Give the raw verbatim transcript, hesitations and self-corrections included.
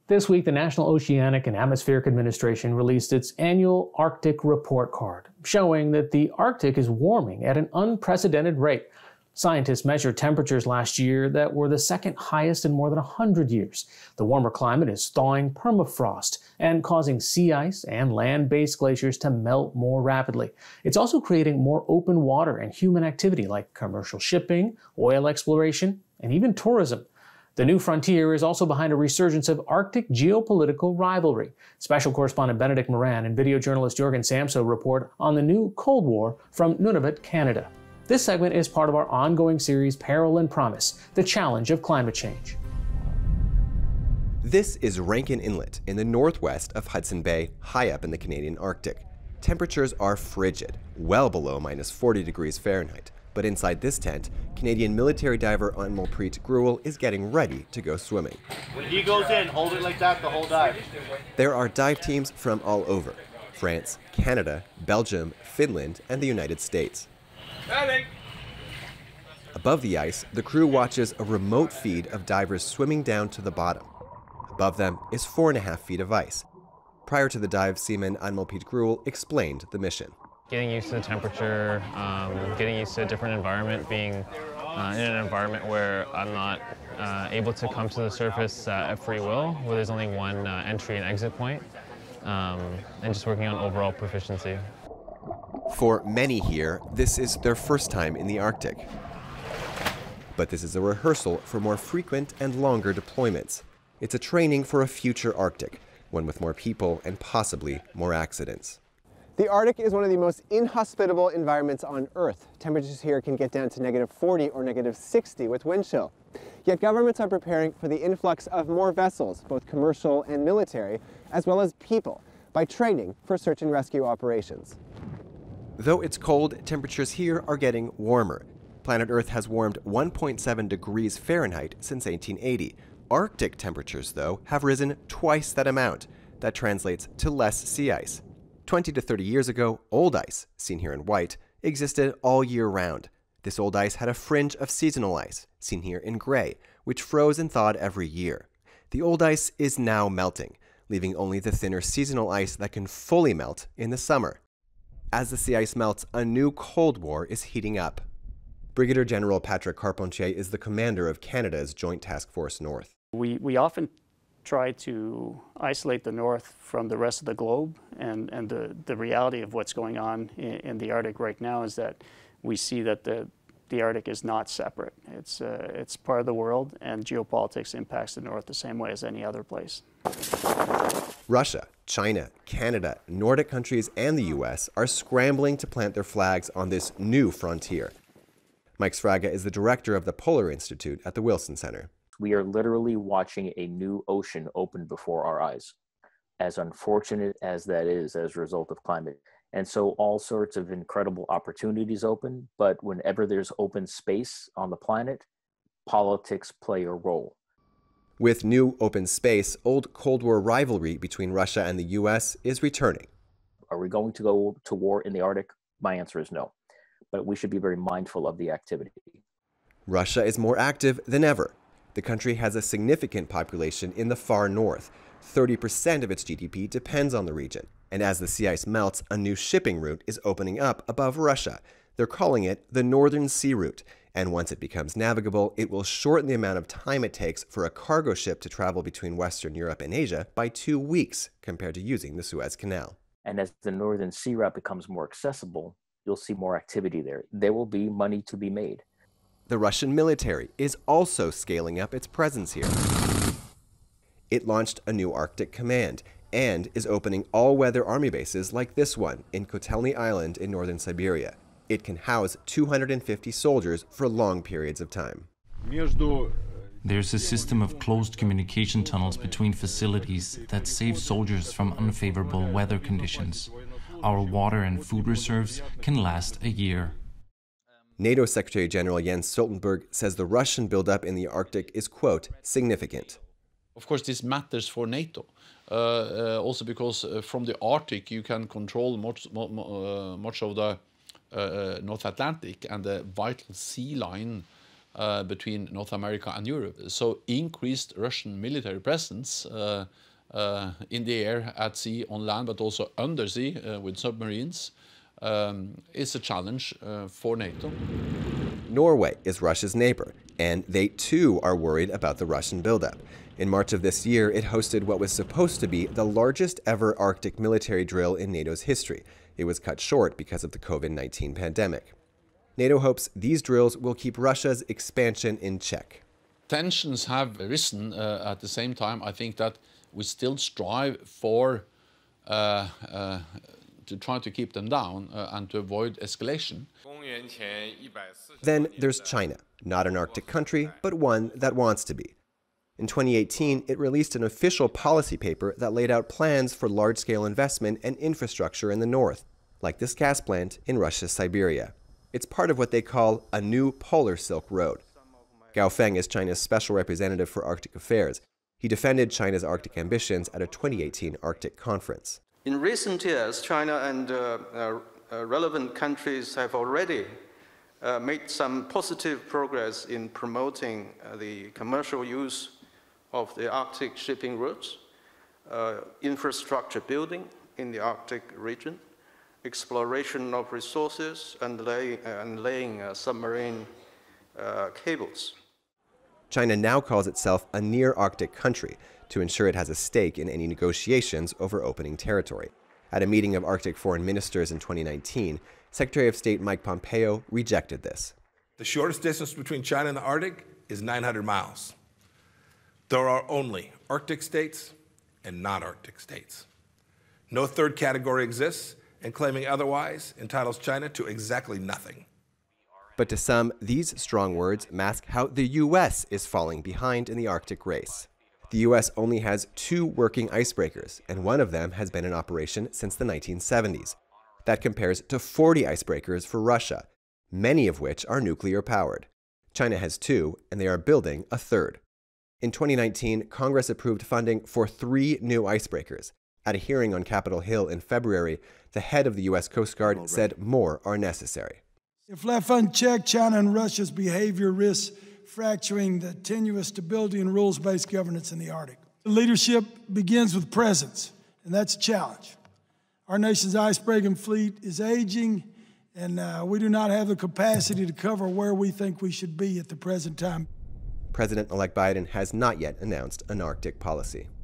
This week, the National Oceanic and Atmospheric Administration released its annual Arctic Report Card, showing that the Arctic is warming at an unprecedented rate. Scientists measured temperatures last year that were the second highest in more than one hundred years. The warmer climate is thawing permafrost and causing sea ice and land-based glaciers to melt more rapidly. It's also creating more open water and human activity like commercial shipping, oil exploration, and even tourism. The new frontier is also behind a resurgence of Arctic geopolitical rivalry. Special Correspondent Benedict Moran and video journalist Jorgen Samso report on the new Cold War from Nunavut, Canada. This segment is part of our ongoing series Peril and Promise, the challenge of climate change. This is Rankin Inlet in the northwest of Hudson Bay, high up in the Canadian Arctic. Temperatures are frigid, well below minus forty degrees Fahrenheit. But inside this tent, Canadian military diver Anmalpreet Gruel is getting ready to go swimming. When he goes in, hold it like that the whole dive. There are dive teams from all over: France, Canada, Belgium, Finland, and the United States. Diving. Above the ice, the crew watches a remote feed of divers swimming down to the bottom. Above them is four and a half feet of ice. Prior to the dive, seaman Anmalpreet Gruel explained the mission. Getting used to the temperature, um, getting used to a different environment, being uh, in an environment where I'm not uh, able to come to the surface uh, at free will, where there's only one uh, entry and exit point, um, and just working on overall proficiency. For many here, this is their first time in the Arctic. But this is a rehearsal for more frequent and longer deployments. It's a training for a future Arctic, one with more people and possibly more accidents. The Arctic is one of the most inhospitable environments on Earth. Temperatures here can get down to negative forty or negative sixty with wind chill. Yet governments are preparing for the influx of more vessels, both commercial and military, as well as people, by training for search and rescue operations. Though it's cold, temperatures here are getting warmer. Planet Earth has warmed one point seven degrees Fahrenheit since eighteen eighty. Arctic temperatures, though, have risen twice that amount. That translates to less sea ice. twenty to thirty years ago, old ice, seen here in white, existed all year round. This old ice had a fringe of seasonal ice, seen here in gray, which froze and thawed every year. The old ice is now melting, leaving only the thinner seasonal ice that can fully melt in the summer. As the sea ice melts, a new Cold War is heating up. Brigadier General Patrick Carpentier is the commander of Canada's Joint Task Force North. We, we often try to isolate the North from the rest of the globe, and, and the, the reality of what's going on in, in the Arctic right now is that we see that the, the Arctic is not separate. It's, uh, it's part of the world, and geopolitics impacts the North the same way as any other place. Russia, China, Canada, Nordic countries, and the U S are scrambling to plant their flags on this new frontier. Mike Sfraga is the director of the Polar Institute at the Wilson Center. We are literally watching a new ocean open before our eyes, as unfortunate as that is as a result of climate. And so all sorts of incredible opportunities open, but whenever there's open space on the planet, politics play a role. With new open space, old Cold War rivalry between Russia and the U S is returning. Are we going to go to war in the Arctic? My answer is no, but we should be very mindful of the activity. Russia is more active than ever. The country has a significant population in the far north. thirty percent of its G D P depends on the region. And as the sea ice melts, a new shipping route is opening up above Russia. They're calling it the Northern Sea Route. And once it becomes navigable, it will shorten the amount of time it takes for a cargo ship to travel between Western Europe and Asia by two weeks compared to using the Suez Canal. And as the Northern Sea Route becomes more accessible, you'll see more activity there. There will be money to be made. The Russian military is also scaling up its presence here. It launched a new Arctic command and is opening all-weather army bases like this one in Kotelny Island in northern Siberia. It can house two hundred fifty soldiers for long periods of time. There's a system of closed communication tunnels between facilities that save soldiers from unfavorable weather conditions. Our water and food reserves can last a year. NATO Secretary General Jens Stoltenberg says the Russian buildup in the Arctic is, quote, significant. Of course, this matters for NATO, uh, uh, also because uh, from the Arctic you can control much, uh, much of the uh, North Atlantic, and the vital sea line uh, between North America and Europe. So increased Russian military presence uh, uh, in the air, at sea, on land, but also undersea uh, with submarines um, is a challenge uh, for NATO. Norway is Russia's neighbor, and they too are worried about the Russian buildup. In March of this year, it hosted what was supposed to be the largest ever Arctic military drill in NATO's history. It was cut short because of the COVID nineteen pandemic. NATO hopes these drills will keep Russia's expansion in check. Tensions have risen. Uh, at the same time, I think that we still strive for uh, uh, to try to keep them down uh, and to avoid escalation. Then there's China, not an Arctic country, but one that wants to be. In twenty eighteen, it released an official policy paper that laid out plans for large-scale investment and infrastructure in the north, like this gas plant in Russia's Siberia. It's part of what they call a new polar Silk Road. Gao Feng is China's special representative for Arctic affairs. He defended China's Arctic ambitions at a twenty eighteen Arctic conference. In recent years, China and uh, uh, relevant countries have already uh, made some positive progress in promoting uh, the commercial use of the Arctic shipping routes, uh, infrastructure building in the Arctic region, exploration of resources, and, lay, uh, and laying uh, submarine uh, cables. China now calls itself a near-Arctic country to ensure it has a stake in any negotiations over opening territory. At a meeting of Arctic foreign ministers in twenty nineteen, Secretary of State Mike Pompeo rejected this. The shortest distance between China and the Arctic is nine hundred miles. There are only Arctic states and non-Arctic states. No third category exists, and claiming otherwise entitles China to exactly nothing. But to some, these strong words mask how the U S is falling behind in the Arctic race. The U S only has two working icebreakers, and one of them has been in operation since the nineteen seventies. That compares to forty icebreakers for Russia, many of which are nuclear-powered. China has two, and they are building a third. In twenty nineteen, Congress approved funding for three new icebreakers. At a hearing on Capitol Hill in February, the head of the U S Coast Guard said more are necessary. If left unchecked, China and Russia's behavior risks fracturing the tenuous stability and rules-based governance in the Arctic. Leadership begins with presence, and that's a challenge. Our nation's icebreaking fleet is aging, and uh, we do not have the capacity to cover where we think we should be at the present time. President-elect Biden has not yet announced an Arctic policy.